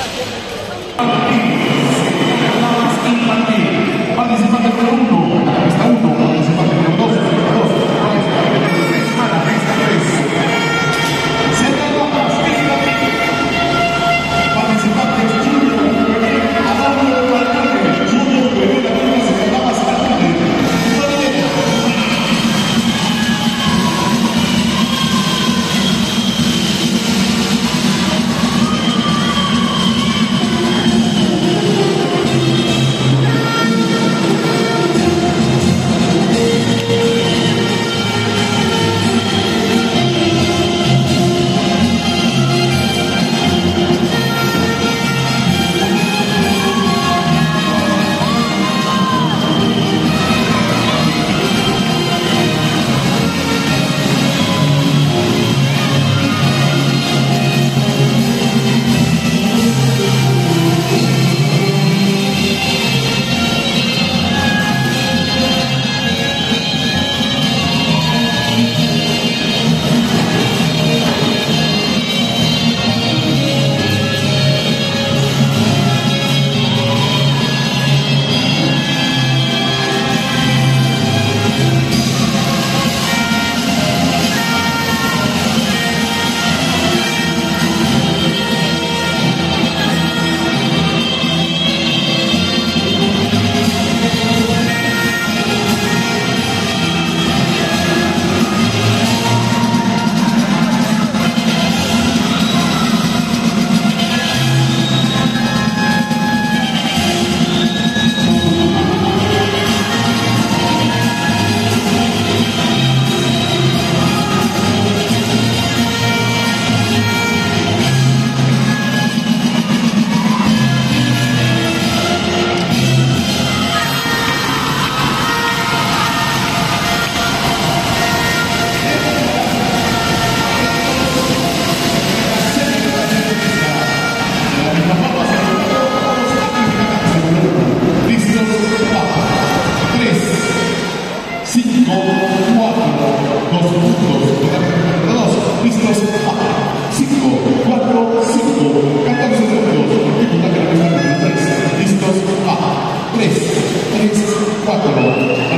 Participante número 1, a la pista 1, participante número 2, pista 2, a la pista 3. Cerramos pista 3. Participantes Junior, Adamo de Martínez, Junior, Bebé Latina, Cerramos Martínez, listos, 3, 4.